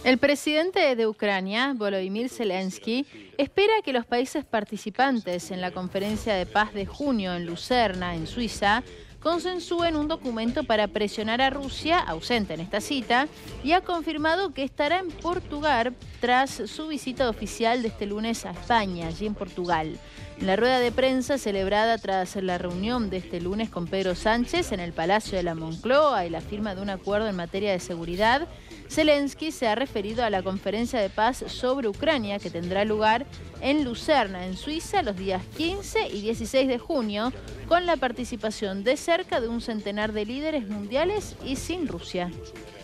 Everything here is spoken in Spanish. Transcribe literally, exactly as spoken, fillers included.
El presidente de Ucrania, Volodymyr Zelensky, espera que los países participantes en la conferencia de paz de junio en Lucerna, en Suiza, consensúen un documento para presionar a Rusia, ausente en esta cita, y ha confirmado que estará en Portugal tras su visita oficial de este lunes a España, allí en Portugal. En la rueda de prensa celebrada tras la reunión de este lunes con Pedro Sánchez en el Palacio de la Moncloa y la firma de un acuerdo en materia de seguridad, Zelensky se ha referido a la conferencia de paz sobre Ucrania que tendrá lugar en Lucerna, en Suiza, los días quince y dieciséis de junio, con la participación de cerca de un centenar de líderes mundiales y sin Rusia.